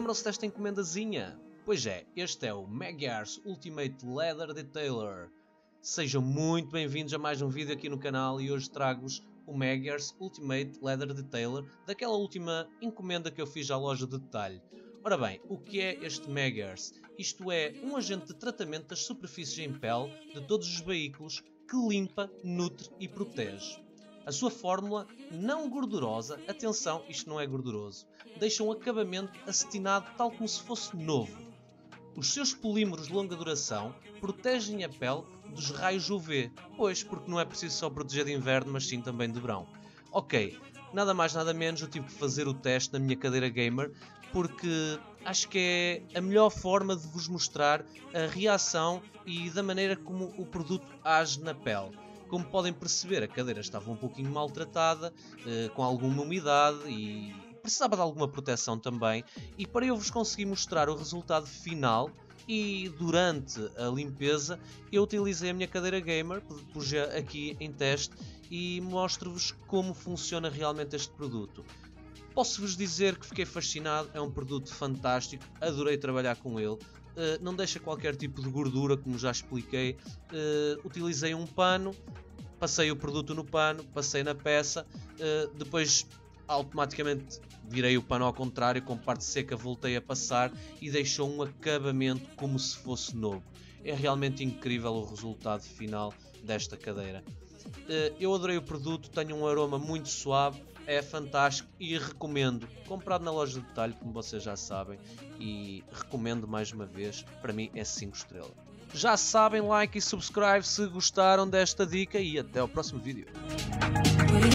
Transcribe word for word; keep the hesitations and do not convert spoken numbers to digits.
Lembram-se desta encomendazinha? Pois é, este é o Magyar's Ultimate Leather Detailer. Sejam muito bem-vindos a mais um vídeo aqui no canal e hoje trago-vos o Magyar's Ultimate Leather Detailer, daquela última encomenda que eu fiz à loja de detalhe. Ora bem, o que é este Magyar's? Isto é um agente de tratamento das superfícies em pele de todos os veículos que limpa, nutre e protege. A sua fórmula não gordurosa, atenção, isto não é gorduroso, deixa um acabamento acetinado tal como se fosse novo. Os seus polímeros de longa duração protegem a pele dos raios U V, pois, porque não é preciso só proteger de inverno, mas sim também de verão. Ok, nada mais nada menos, eu tive que fazer o teste na minha cadeira gamer, porque acho que é a melhor forma de vos mostrar a reação e da maneira como o produto age na pele. Como podem perceber, a cadeira estava um pouquinho maltratada, eh, com alguma umidade e precisava de alguma proteção também. E para eu vos conseguir mostrar o resultado final e durante a limpeza, eu utilizei a minha cadeira gamer, pus-a aqui em teste e mostro-vos como funciona realmente este produto. Posso-vos dizer que fiquei fascinado, é um produto fantástico, adorei trabalhar com ele. Uh, não deixa qualquer tipo de gordura, como já expliquei. Uh, utilizei um pano, passei o produto no pano, passei na peça, uh, depois automaticamente virei o pano ao contrário, com parte seca voltei a passar e deixou um acabamento como se fosse novo. É realmente incrível o resultado final desta cadeira. Uh, eu adorei o produto, tem um aroma muito suave, é fantástico e recomendo. Comprado na loja de detalhe, como vocês já sabem, e recomendo mais uma vez, para mim é cinco estrelas. Já sabem, like e subscribe se gostaram desta dica e até ao próximo vídeo.